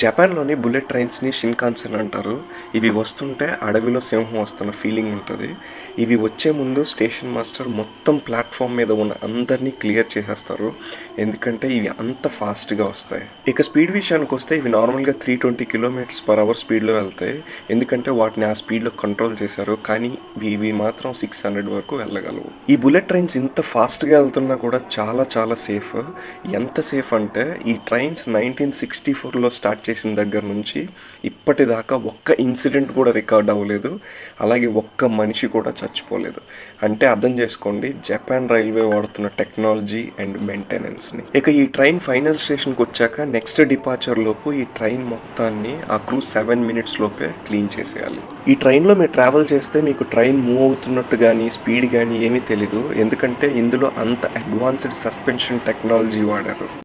జపాన్లోని బుల్లెట్ ట్రైన్స్ని షిన్కాన్సెన్ అంటారు. ఇవి వస్తుంటే అడవిలో సింహం వస్తున్న ఫీలింగ్ ఉంటుంది. ఇవి వచ్చే ముందు స్టేషన్ మాస్టర్ మొత్తం ప్లాట్ఫామ్ మీద ఉన్న అందరినీ క్లియర్ చేసేస్తారు, ఎందుకంటే ఇవి అంత ఫాస్ట్గా వస్తాయి. ఇక స్పీడ్ విషయానికి వస్తే ఇవి నార్మల్గా 320 km/h స్పీడ్లో వెళ్తాయి, ఎందుకంటే వాటిని ఆ స్పీడ్లో కంట్రోల్ చేశారు. కానీ ఇవి మాత్రం 600 వరకు వెళ్ళగలవు. ఈ బుల్లెట్ ట్రైన్స్ ఇంత ఫాస్ట్గా వెళ్తున్నా కూడా చాలా చాలా సేఫ్. ఎంత సేఫ్ అంటే ఈ ట్రైన్స్ 1964లో స్టార్ట్ చేసిన దగ్గర నుంచి ఇప్పటిదాకా ఒక్క ఇన్సిడెంట్ కూడా రికార్డ్ అవ్వలేదు, అలాగే ఒక్క మనిషి కూడా చచ్చిపోలేదు. అంటే అర్థం చేసుకోండి జపాన్ రైల్వే వాడుతున్న టెక్నాలజీ అండ్ మెయింటెనెన్స్ని. ఇక ఈ ట్రైన్ ఫైనల్ స్టేషన్కి వచ్చాక నెక్స్ట్ డిపార్చర్ లోపు ఈ ట్రైన్ మొత్తాన్ని ఆ క్రూ 7 minutes లోపే క్లీన్ చేసేయాలి. ఈ ట్రైన్లో మీరు ట్రావెల్ చేస్తే మీకు ట్రైన్ మూవ్ అవుతున్నట్టు కానీ స్పీడ్ కానీ ఏమీ తెలీదు, ఎందుకంటే ఇందులో అంత అడ్వాన్స్డ్ సస్పెన్షన్ టెక్నాలజీ వాడారు.